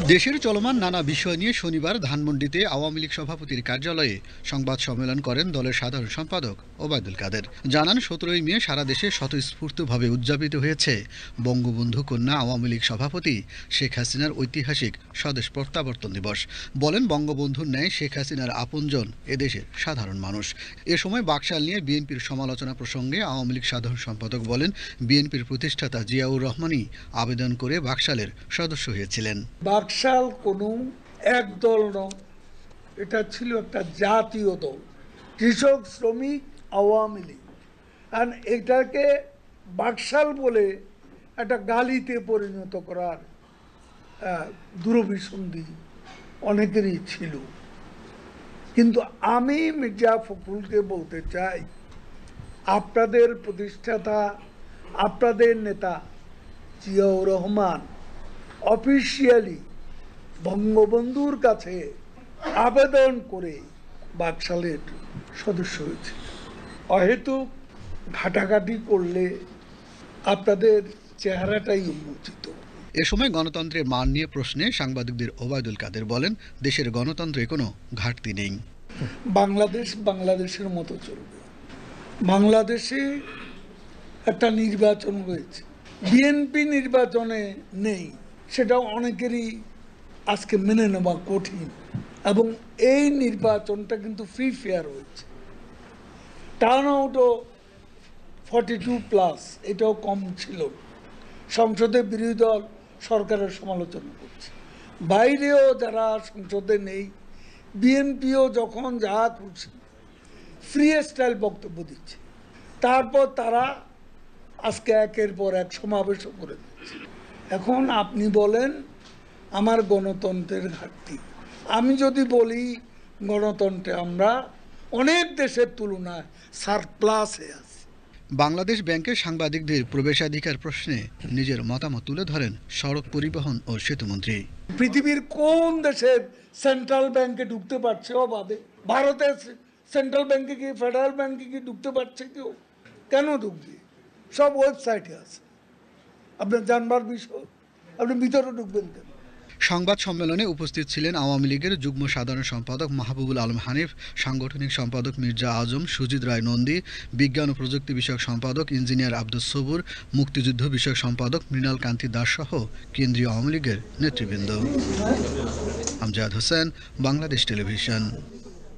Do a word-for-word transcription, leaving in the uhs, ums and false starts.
দেশের চলমান নানা বিষয় নিয়ে শনিবার ধানমন্ডিতে আওয়ামী লীগ সভাপতির কার্যালয়ে সংবাদ সম্মেলন করেন দলের সাধারণ সম্পাদক ওবায়দুল কাদের। জানান, সতেরোই মে সারা দেশে স্বতঃস্ফূর্তভাবে উদযাপিত হয়েছে বঙ্গবন্ধু কন্যা আওয়ামী লীগ সভাপতি শেখ হাসিনার ঐতিহাসিক স্বদেশ প্রত্যাবর্তন দিবস। বলেন, বঙ্গবন্ধুর ন্যায় শেখ হাসিনার আপনজন এদেশের সাধারণ মানুষ। এ সময় বাকশাল নিয়ে বিএনপির সমালোচনা প্রসঙ্গে আওয়ামী লীগ সাধারণ সম্পাদক বলেন, বিএনপির প্রতিষ্ঠাতা জিয়াউর রহমানই আবেদন করে বাকশালের সদস্য হয়েছিলেন। বাকশাল কোনো এক দল নয়, এটা ছিল একটা জাতীয় দল, কৃষক শ্রমিক আওয়ামী লীগ। আর এটাকে বাকশাল বলে একটা গালিতে পরিণত করার দূরভিসন্ধি অনেকেরই ছিল। কিন্তু আমি মির্জা ফখরুলকে বলতে চাই, আপনাদের প্রতিষ্ঠাতা, আপনাদের নেতা জিয়াউর রহমান অফিসিয়ালি বঙ্গবন্ধুর কাছে আবেদন করে বাকশালের সদস্য হয়েছে। অহেতুক ঘাটাঘাটি করলে আপনাদের চেহারাটাই উন্মোচিত। এ সময় গণতন্ত্রের মান নিয়ে প্রশ্নে সাংবাদিকদের ওবায়দুল কাদের বলেন, দেশের গণতন্ত্রে কোনো ঘাটতি নেই। বাংলাদেশ বাংলাদেশের মতো চলবে। বাংলাদেশে একটা নির্বাচন হয়েছে, বিএনপি নির্বাচনে নেই, সেটা অনেকেরই আজকে মেনে নেওয়া কঠিন। এবং এই নির্বাচনটা কিন্তু ফ্রি ফেয়ার হয়েছে, টার্ন আউটও ফর্টি টু প্লাস, এটাও কম ছিল। সংসদে বিরোধী দল সরকারের সমালোচনা করছে, বাইরেও যারা সংসদে নেই, বিএনপিও যখন যা করছে ফ্রি স্টাইল বক্তব্য দিচ্ছে, তারপর তারা আজকে একের পর এক সমাবেশও করে দিচ্ছে। এখন আপনি বলেন আমার গণতন্ত্রের ঘাটতি, আমি যদি বলি গণতন্ত্রে আমরা অনেক দেশের তুলনায় সারপ্লাসে আছি। বাংলাদেশ ব্যাংকের সাংবাদিকদের প্রবেশাধিকার প্রশ্নে নিজের মতামত তুলে ধরেন সড়ক পরিবহন ও সেতুমন্ত্রী। পৃথিবীর কোন দেশের সেন্ট্রাল ব্যাংকে ঢুকতে পারছে অবাধে? ভারতের সেন্ট্রাল ব্যাংকে কি, ফেডারেল ব্যাংকে কি ঢুকতে পারছে কেউ? কেন ঢুকবে? সব ওয়েবসাইটে আছে, আপনার জানবার বিষয়, আপনি ভিতরে ঢুকবেন কেন? সংবাদ সম্মেলনে উপস্থিত ছিলেন আওয়ামী লীগের যুগ্ম সাধারণ সম্পাদক মাহবুবুল আলম হানিফ, সাংগঠনিক সম্পাদক মির্জা আজম, সুজিত রায় নন্দী, বিজ্ঞান ও প্রযুক্তি বিষয়ক সম্পাদক ইঞ্জিনিয়ার আব্দুস সবুর, মুক্তিযুদ্ধ বিষয়ক সম্পাদক মৃণাল কান্তি দাস সহ কেন্দ্রীয় আওয়ামী লীগের নেতৃবৃন্দ। আমজাদ হোসেন, বাংলাদেশ টেলিভিশন।